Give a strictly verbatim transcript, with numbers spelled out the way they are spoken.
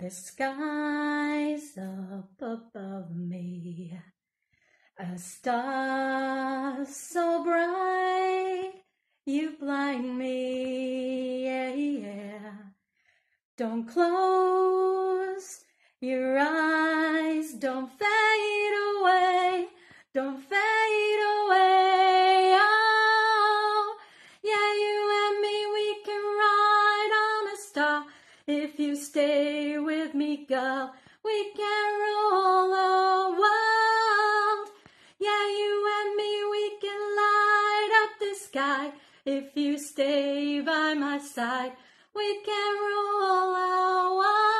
The sky's up above me, a star so bright, you blind me, yeah, yeah. Don't close your eyes, don't fade away, don't fade away, oh. Yeah, you and me, we can ride on a star. If you stay with me, girl, we can rule the world. Yeah, you and me, we can light up the sky. If you stay by my side, we can rule the world.